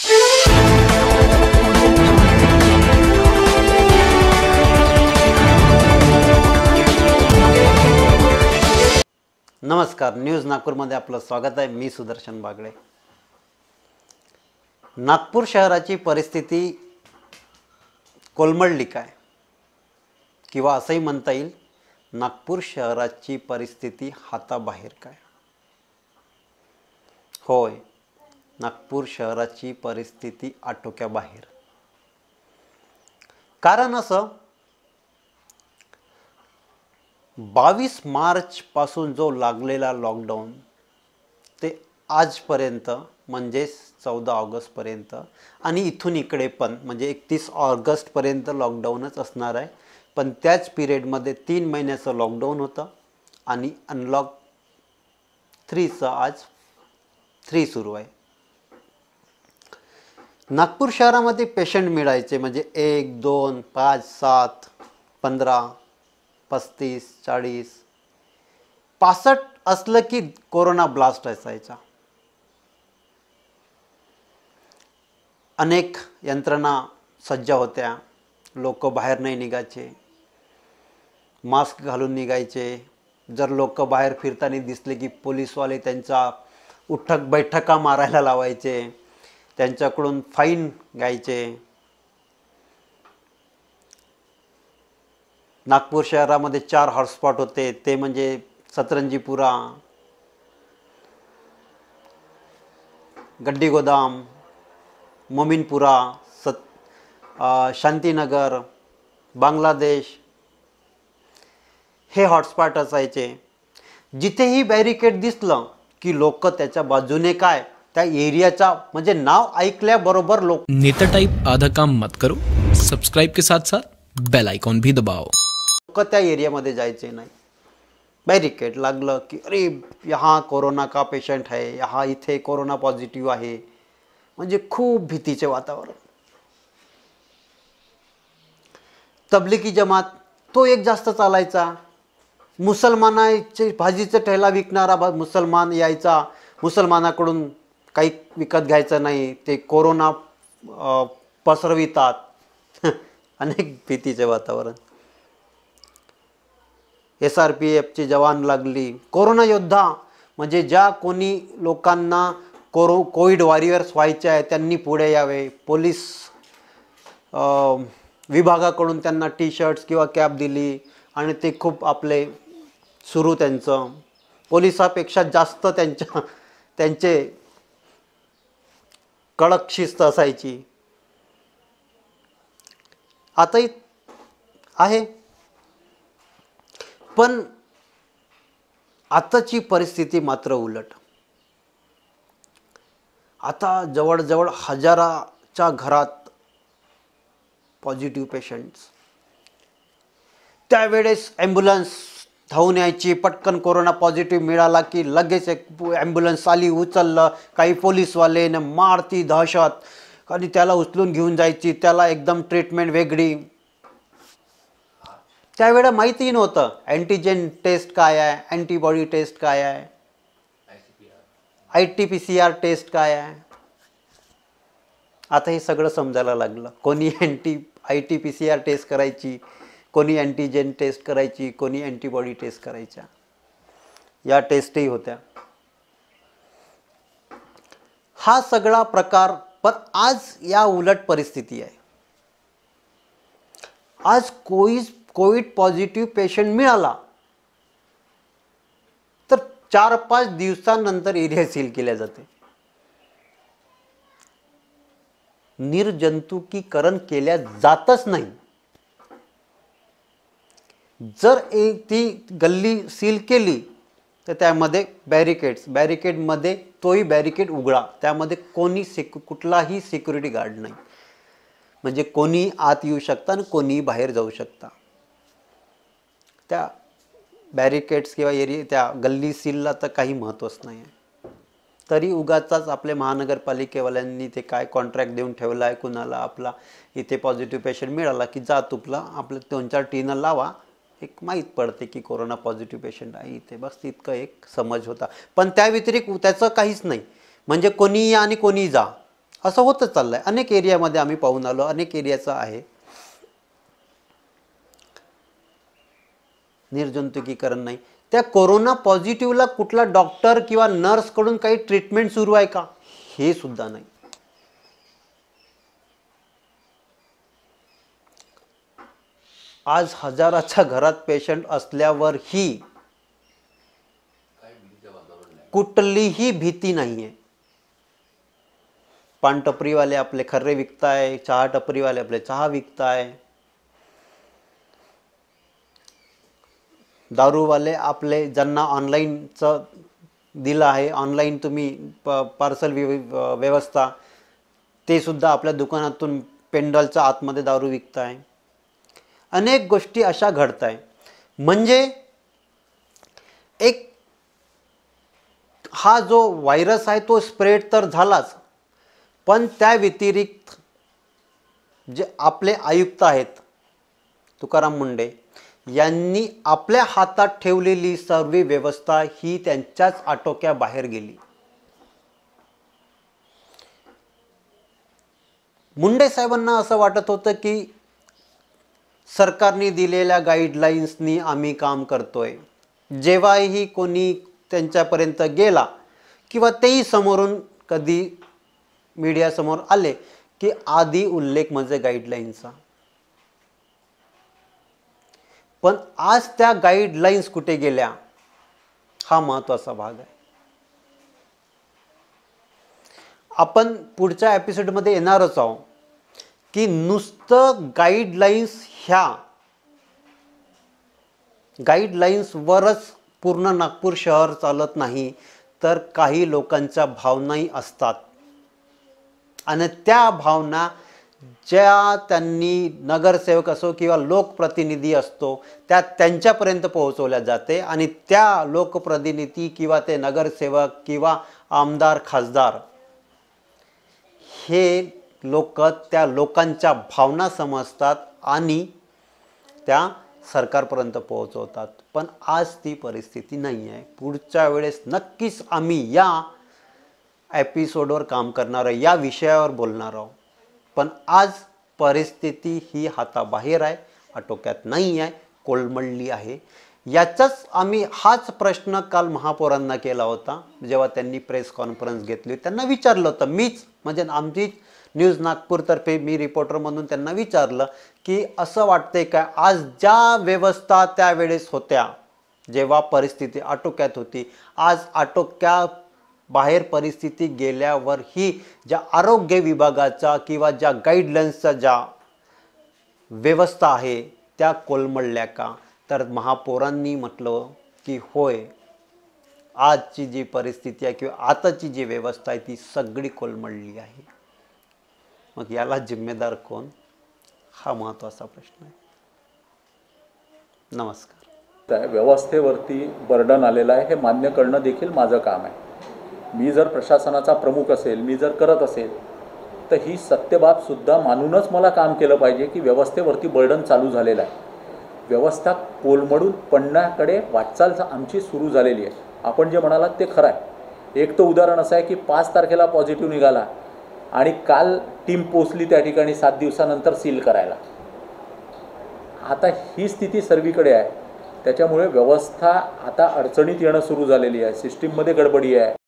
नमस्कार, न्यूज नागपूरमध्ये आपलं स्वागत आहे। मी सुदर्शन बागळे। नागपूर शहराची परिस्थिती कोलमडली काय, किंवा असंही म्हणता येईल नागपूर शहराची परिस्थिती हाताबाहेर काय। होय, नागपूर शहराची परिस्थिती आटोक्याबाहेर। कारण असं 22 मार्च पासून जो लागलेला लॉकडाऊन ते आजपर्यंत म्हणजे 14 ऑगस्ट पर्यंत, आणि इथून इकडे पण म्हणजे 31 ऑगस्ट पर्यंत लॉकडाऊनच असणार आहे। पण त्याच पिरियडमध्ये 3 महिन्याचं लॉकडाऊन होतं आणि अनलॉक 3चं आज 3 सुरू आहे। नागपूर शहरामध्ये पेशंट मिळायचे म्हणजे 1, 2, 5, 7, 15, 35, 40, 65 असलं की कोरोना ब्लास्ट असायचा। अनेक यंत्रणा सज्ज होत्या, लोक बाहेर नाही निघायचे, मास्क घालून निघायचे। जर लोक बाहेर फिरताना दिसले की पोलीसवाले त्यांचा उठक बैठका मारायला लावायचे, त्यांच्याकडून फाईन घ्यायचे। नागपूर शहरामध्ये 4 हॉटस्पॉट होते, ते म्हणजे सतरंजीपुरा, गड्डी गोदाम, मोमीनपुरा, शांतीनगर, बांगलादेश, हे हॉटस्पॉट असायचे। जिथेही बॅरिकेड दिसलं की लोक त्याच्या बाजूने काय त्या एरियाचा म्हणजे नाव ऐकल्याबरोबर लोक नेता टाइप आधा काम मत करो, सब्सक्राइब के साथ साथ बेल आइकॉन भी दबाओ। लोक त्या एरियामध्ये जायचे नाही। बॅरिकेड लागलं की अरे यहाँ कोरोना का पेशंट है, यहाँ इथे कोरोना पॉझिटिव्ह आहे, म्हणजे खूप भीतीचे वातावरण। तबलिगी जमात तो एक जास्त चालायचा। मुसलमानाचे भाजीचे ठेला विकणारा मुसलमान यायचा, मुसलमानाकडून काही विकत घ्यायचं नाही, ते कोरोना पसरवितात। अनेक भीतीचे वातावरण। SRPFची जवान लागली। कोरोना योद्धा म्हणजे ज्या कोणी लोकांना कोविड वॉरियर्स व्हायचे आहे त्यांनी पुढे यावे। पोलीस विभागाकडून त्यांना टी-शर्ट्स किंवा कॅप दिली आणि ते खूप आपले सुरू त्यांचं पोलिसापेक्षा जास्त त्यांचे कडक शिस्त असायची। आताही आहे, पण आताची परिस्थिती मात्र उलट। आता जवळजवळ हजाराच्या घरात पॉझिटिव्ह पेशंट्स। त्यावेळेस ॲम्ब्युलन्स धावून यायची, पटकन कोरोना पॉझिटिव्ह मिळाला की लगेच एक ॲम्ब्युलन्स आली, उचललं, काही पोलीसवाले न मारती दहशत आणि त्याला उचलून घेऊन जायची, त्याला एकदम ट्रीटमेंट वेगळी। त्यावेळेला माहिती नव्हतं अँटीजेन टेस्ट काय आहे, अँटीबॉडी टेस्ट काय आहे, RT-PCR टेस्ट काय आहे। आता हे सगळं समजायला लागलं। कोणी RT-PCR टेस्ट करायची, कोणी अँटीजेन टेस्ट करायची, कोणी अँटीबॉडी टेस्ट करायच्या। या टेस्टही होत्या। हा सगळा प्रकार, पण आज या उलट परिस्थिती आहे। आज कोविड पॉझिटिव्ह पेशंट मिळाला तर 4-5 दिवसांनंतर एरिया सील केल्या जाते, निर्जंतुकीकरण केल्या जातच नाही। जर ती गल्ली सील केली तर त्यामध्ये बॅरिकेडमध्ये तोही बॅरिकेड उघडा, त्यामध्ये कोणी कुठलाही सिक्युरिटी गार्ड नाही, म्हणजे कोणी आत येऊ शकता आणि कोणी बाहेर जाऊ शकता। त्या बॅरिकेड्स किंवा त्या गल्ली सीलला तर काही महत्त्वच नाही आहे। तरी उगाचाच आपले महानगरपालिकेवाल्यांनी ते काय कॉन्ट्रॅक्ट देऊन ठेवला आहे कुणाला, आपला इथे पॉझिटिव्ह पेशंट मिळाला की जा तुपला आपलं 2-4 टीनं लावा, एक माहीत पडते की कोरोना पॉझिटिव्ह पेशंट आहे इथे, बस तितकं एक समज होता। पण त्या व्यतिरिक्त त्याचं काहीच नाही, म्हणजे कोणी या आणि कोणी जा, असं होतच चाललंय. अनेक एरियामध्ये आम्ही पाहून आलो, अनेक एरियाचं आहे. निर्जंतुकीकरण नाही. त्या कोरोना पॉझिटिव्हला कुठला डॉक्टर किंवा नर्सकडून काही ट्रीटमेंट सुरू आहे का, हे सुद्धा नाही. आज हजाराच्या घरात पेशंट असल्यावरही कुठलीही भीती नाहीये. पान टपरीवाले आपले खर्रे विकताय, चहा टपरीवाले आपले चहा विकताय, दारूवाले आपले ज्यांना ऑनलाईनचं दिलं आहे, ऑनलाईन तुम्ही पार्सल व्यवस्था, ते सुद्धा आपल्या दुकानातून पेंडॉलच्या आतमध्ये दारू विकताय. अनेक गोष्टी अशा घडताय. म्हणजे एक हा जो व्हायरस आहे तो स्प्रेड तर झालाच, पण त्या व्यतिरिक्त जे आपले आयुक्त आहेत तुकाराम मुंडे यांनी आपल्या हातात ठेवलेली सर्व व्यवस्था ही त्यांच्याच आटोक्याबाहेर गेली. मुंडे साहेबांना असं वाटत होतं की सरकारने दिलेल्या गाईडलाईन्सनी आम्ही काम करतोय. जेव्हाही कोणी त्यांच्यापर्यंत गेला किंवा तेही समोरून कधी मीडियासमोर आले की आधी उल्लेख म्हणजे गाईडलाईन्सचा. पण आज त्या गाईडलाईन्स कुठे गेल्या, हा महत्त्वाचा भाग आहे. आपण पुढच्या एपिसोडमध्ये येणारच आहोत की नुसतं गाईडलाईन्सवरच पूर्ण नागपूर शहर चालत नाही, तर काही लोकांच्या भावनाही असतात आणि त्या भावना ज्या त्यांनी नगरसेवक असो किंवा लोकप्रतिनिधी असतो त्या त्यांच्यापर्यंत पोहोचवल्या जाते आणि त्या लोकप्रतिनिधी किंवा ते नगरसेवक किंवा आमदार खासदार हे लोक त्या लोकांच्या भावना समजतात आणि त्या सरकारपर्यंत पोहोचवतात. पण आज ती परिस्थिती नाही आहे. पुढच्या वेळेस नक्कीच आम्ही या एपिसोडवर काम करणार आहे, या विषयावर बोलणार आहोत. पण आज परिस्थिती ही हाताबाहेर आहे, आटोक्यात नाही आहे, कोलमडली आहे. हाच प्रश्न काल महापौरांना केला होता. जेव्हा त्यांनी प्रेस कॉन्फरन्स घेतली त्यांना विचारलं होतं, मीच म्हणजे आमची न्यूज नागपूरतर्फे मी रिपोर्टर म्हणून त्यांना विचारलं की असं वाटतंय का आज ज्या व्यवस्था त्यावेळेस होत्या जेव्हा परिस्थिती आटोक्यात होती, आज बाहेर परिस्थिती गेल्यावरही ज्या आरोग्य विभागाचा किंवा ज्या गाईडलाईन्सचा ज्या व्यवस्था आहे त्या कोलमडल्या का, तर महापौरांनी म्हटलं की होय, आजची जी परिस्थिती आहे किंवा आताची जी व्यवस्था आहे ती सगळी कोलमडली आहे. मग याला जिम्मेदार कोण, हा महत्त्वाचा प्रश्न आहे. नमस्कार. व्यवस्थेवरती बर्डन आलेलं आहे हे मान्य करणं देखील माझं काम आहे. मी जर प्रशासनाचा प्रमुख असेल, मी जर करत असेल तर ही सत्यबाबसुद्धा मानूनच मला काम केलं पाहिजे की व्यवस्थेवरती बर्डन चालू झालेलं आहे. व्यवस्था कोलमडून पडण्याकडे वाटचाल आमची सुरू झालेली आहे. आपण जे म्हणालात ते खरं आहे. एक तर उदाहरण असं आहे की 5 तारखेला पॉझिटिव्ह निघाला आणि काल टीम पोचली त्या ठिकाणी 7 दिवसानंतर सील करायला. आता ही स्थिती सर्वीकडे आहे. त्याच्यामुळे व्यवस्था आता अडचणीत येणं सुरू झालेली आहे. सिस्टीममध्ये गडबडी आहे.